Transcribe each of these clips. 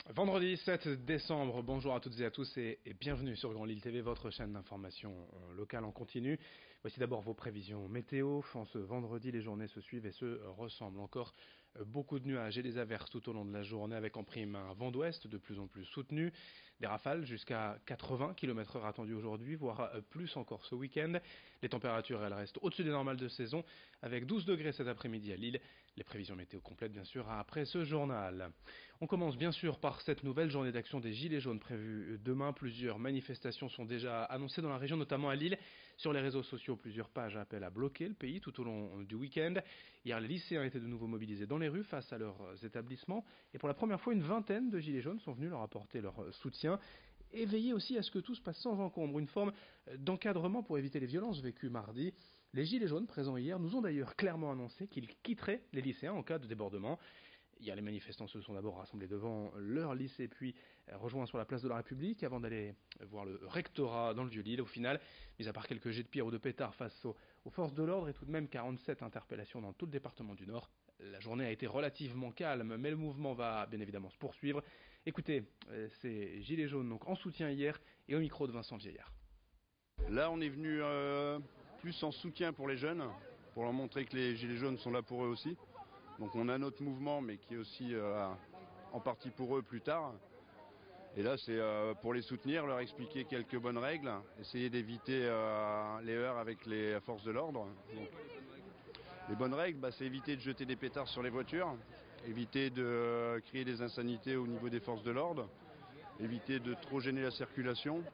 Vendredi 7 décembre, bonjour à toutes et à tous et bienvenue sur Grand Lille TV, votre chaîne d'information locale en continu. Voici d'abord vos prévisions météo. En ce vendredi, les journées se suivent et se ressemblent. Encore beaucoup de nuages et des averses tout au long de la journée avec en prime un vent d'ouest de plus en plus soutenu. Des rafales jusqu'à 80 km/h attendues aujourd'hui, voire plus encore ce week-end. Les températures, elles restent au-dessus des normales de saison avec 12 degrés cet après-midi à Lille. Les prévisions météo complètes, bien sûr, après ce journal. On commence bien sûr par cette nouvelle journée d'action des Gilets jaunes prévue demain. Plusieurs manifestations sont déjà annoncées dans la région, notamment à Lille. Sur les réseaux sociaux, plusieurs pages appellent à bloquer le pays tout au long du week-end. Hier, les lycéens étaient de nouveau mobilisés dans les rues face à leurs établissements. Et pour la première fois, une vingtaine de Gilets jaunes sont venus leur apporter leur soutien et veiller aussi à ce que tout se passe sans encombre. Une forme d'encadrement pour éviter les violences vécues mardi. Les Gilets jaunes présents hier nous ont d'ailleurs clairement annoncé qu'ils quitteraient les lycéens en cas de débordement. Hier, les manifestants se sont d'abord rassemblés devant leur lycée, puis rejoints sur la place de la République, avant d'aller voir le rectorat dans le Vieux-Lille. Au final, mis à part quelques jets de pierre ou de pétards face aux forces de l'ordre et tout de même 47 interpellations dans tout le département du Nord, la journée a été relativement calme, mais le mouvement va bien évidemment se poursuivre. Écoutez, ces Gilets jaunes donc en soutien hier et au micro de Vincent Vieillard. Là, on est venu plus en soutien pour les jeunes, pour leur montrer que les Gilets jaunes sont là pour eux aussi. Donc on a notre mouvement, mais qui est aussi en partie pour eux plus tard. Et là, c'est pour les soutenir, leur expliquer quelques bonnes règles, essayer d'éviter les heurts avec les forces de l'ordre. Donc, les bonnes règles, c'est éviter de jeter des pétards sur les voitures, éviter de créer des insanités au niveau des forces de l'ordre, éviter de trop gêner la circulation.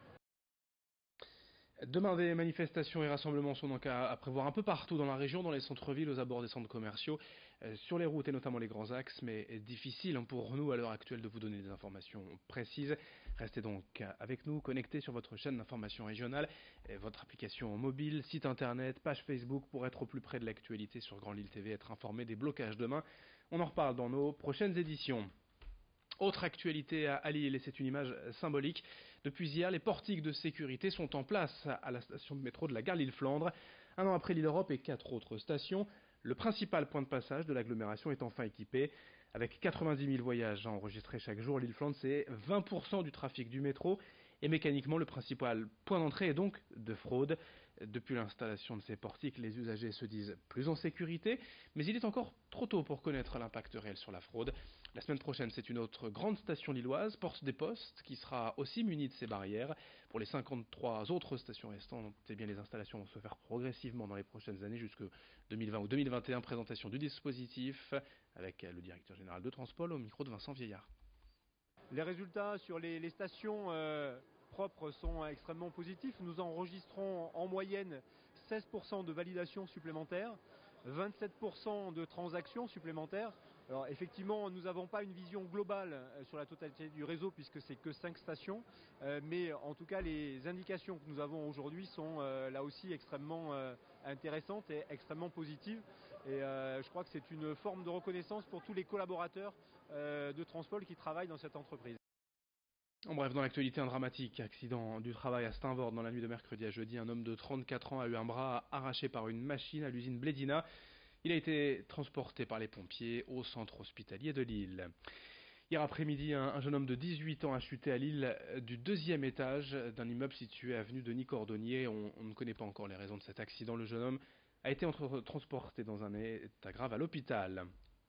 Demain, des manifestations et rassemblements sont donc à prévoir un peu partout dans la région, dans les centres-villes, aux abords des centres commerciaux, sur les routes et notamment les grands axes, mais difficile pour nous à l'heure actuelle de vous donner des informations précises. Restez donc avec nous, connectés sur votre chaîne d'information régionale, votre application mobile, site internet, page Facebook pour être au plus près de l'actualité sur Grand Lille TV, être informé des blocages demain. On en reparle dans nos prochaines éditions. Autre actualité à Lille, et c'est une image symbolique. Depuis hier, les portiques de sécurité sont en place à la station de métro de la gare Lille-Flandre. Un an après Lille-Europe et 4 autres stations, le principal point de passage de l'agglomération est enfin équipé. Avec 90 000 voyages enregistrés chaque jour, Lille-Flandre, c'est 20% du trafic du métro. Et mécaniquement, le principal point d'entrée est donc de fraude. Depuis l'installation de ces portiques, les usagers se disent plus en sécurité, mais il est encore trop tôt pour connaître l'impact réel sur la fraude. La semaine prochaine, c'est une autre grande station lilloise, Porte des Postes, qui sera aussi munie de ces barrières. Pour les 53 autres stations restantes, les installations vont se faire progressivement dans les prochaines années, jusque 2020 ou 2021. Présentation du dispositif avec le directeur général de Transpol au micro de Vincent Vieillard. Les résultats sur les stations propres sont extrêmement positifs. Nous enregistrons en moyenne 16% de validation supplémentaire, 27% de transactions supplémentaires. Alors effectivement, nous n'avons pas une vision globale sur la totalité du réseau puisque c'est que 5 stations, mais en tout cas les indications que nous avons aujourd'hui sont là aussi extrêmement intéressantes et extrêmement positives. Et je crois que c'est une forme de reconnaissance pour tous les collaborateurs de Transpol qui travaillent dans cette entreprise. En bref, dans l'actualité, un dramatique accident du travail à Steinvord dans la nuit de mercredi à jeudi. Un homme de 34 ans a eu un bras arraché par une machine à l'usine Blédina. Il a été transporté par les pompiers au centre hospitalier de Lille. Hier après-midi, un jeune homme de 18 ans a chuté à Lille du 2e étage d'un immeuble situé avenue Denis Cordonnier. On ne connaît pas encore les raisons de cet accident. Le jeune homme a été transporté dans un état grave à l'hôpital.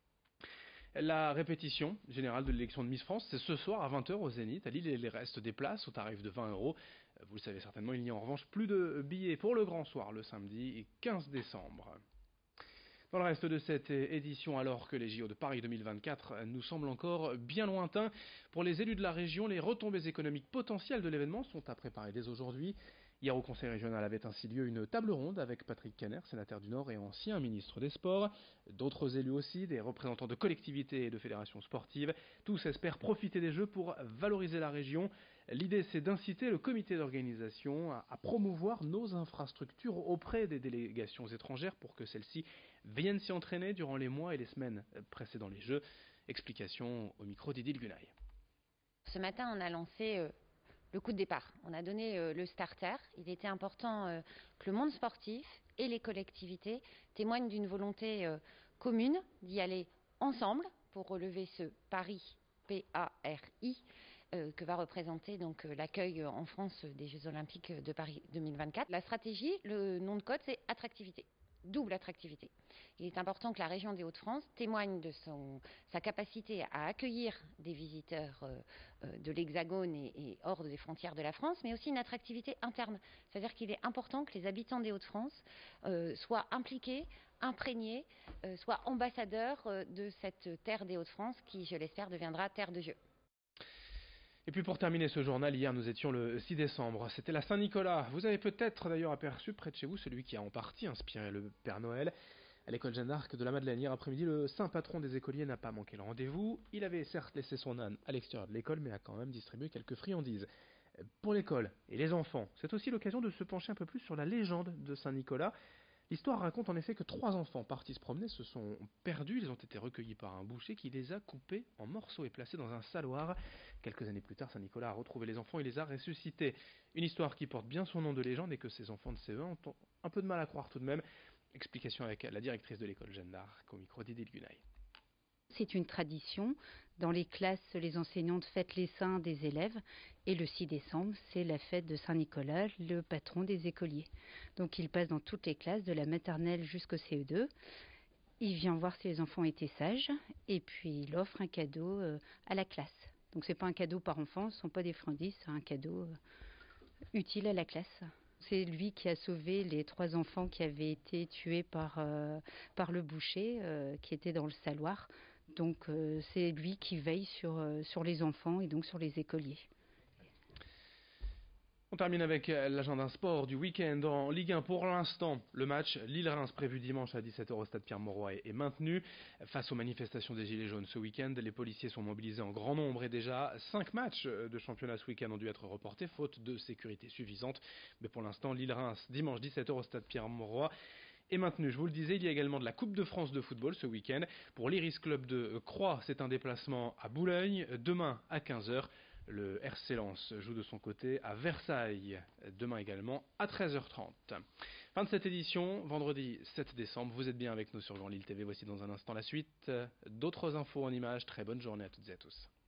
La répétition générale de l'élection de Miss France, c'est ce soir à 20 h au Zénith. À Lille, il reste des places au tarif de 20 €. Vous le savez certainement, il n'y a en revanche plus de billets pour le grand soir le samedi 15 décembre. Dans le reste de cette édition, alors que les JO de Paris 2024 nous semblent encore bien lointains, pour les élus de la région, les retombées économiques potentielles de l'événement sont à préparer dès aujourd'hui. Hier au Conseil régional avait ainsi lieu une table ronde avec Patrick Caner, sénateur du Nord et ancien ministre des Sports. D'autres élus aussi, des représentants de collectivités et de fédérations sportives. Tous espèrent profiter des Jeux pour valoriser la région. L'idée, c'est d'inciter le comité d'organisation à promouvoir nos infrastructures auprès des délégations étrangères pour que celles-ci viennent s'y entraîner durant les mois et les semaines précédant les Jeux. Explication au micro d'Idil Gunaï. Ce matin, on a lancé le coup de départ. On a donné le starter. Il était important que le monde sportif et les collectivités témoignent d'une volonté commune d'y aller ensemble pour relever ce pari PARI, que va représenter donc l'accueil en France des Jeux Olympiques de Paris 2024. La stratégie, le nom de code, c'est attractivité. Double attractivité. Il est important que la région des Hauts-de-France témoigne de sa capacité à accueillir des visiteurs de l'Hexagone et hors des frontières de la France, mais aussi une attractivité interne. C'est-à-dire qu'il est important que les habitants des Hauts-de-France soient impliqués, imprégnés, soient ambassadeurs de cette terre des Hauts-de-France qui, je l'espère, deviendra terre de jeu. Et puis pour terminer ce journal, hier nous étions le 6 décembre, c'était la Saint-Nicolas. Vous avez peut-être d'ailleurs aperçu près de chez vous celui qui a en partie inspiré le Père Noël. À l'école Jeanne d'Arc de la Madeleine, hier après-midi, le saint patron des écoliers n'a pas manqué le rendez-vous. Il avait certes laissé son âne à l'extérieur de l'école, mais a quand même distribué quelques friandises. Pour l'école et les enfants, c'est aussi l'occasion de se pencher un peu plus sur la légende de Saint-Nicolas. L'histoire raconte en effet que 3 enfants partis se promener se sont perdus. Ils ont été recueillis par un boucher qui les a coupés en morceaux et placés dans un saloir. Quelques années plus tard, Saint-Nicolas a retrouvé les enfants et les a ressuscités. Une histoire qui porte bien son nom de légende et que ces enfants de CE1 ont un peu de mal à croire tout de même. Explication avec la directrice de l'école Jeanne d'Arc au micro d'Idil Gunay. C'est une tradition. Dans les classes, les enseignantes fêtent les saints des élèves. Et le 6 décembre, c'est la fête de Saint-Nicolas, le patron des écoliers. Donc il passe dans toutes les classes, de la maternelle jusqu'au CE2. Il vient voir si les enfants étaient sages. Et puis il offre un cadeau à la classe. Donc c'est pas un cadeau par enfant, ce ne sont pas des friandises, c'est un cadeau utile à la classe. C'est lui qui a sauvé les 3 enfants qui avaient été tués par le boucher qui était dans le saloir. Donc c'est lui qui veille sur les enfants et donc sur les écoliers. On termine avec l'agenda sport du week-end en Ligue 1 pour l'instant. Le match Lille-Reims prévu dimanche à 17h au stade Pierre-Mauroy est maintenu. Face aux manifestations des Gilets jaunes ce week-end, les policiers sont mobilisés en grand nombre et déjà 5 matchs de championnat ce week-end ont dû être reportés faute de sécurité suffisante. Mais pour l'instant, Lille-Reims dimanche 17h au stade Pierre-Mauroy est maintenu. Je vous le disais, il y a également de la Coupe de France de football ce week-end. Pour l'Iris Club de Croix, c'est un déplacement à Boulogne, demain à 15h. Le RC Lens joue de son côté à Versailles, demain également à 13h30. Fin de cette édition, vendredi 7 décembre. Vous êtes bien avec nous sur Grand Lille TV. Voici dans un instant la suite d'autres infos en images. Très bonne journée à toutes et à tous.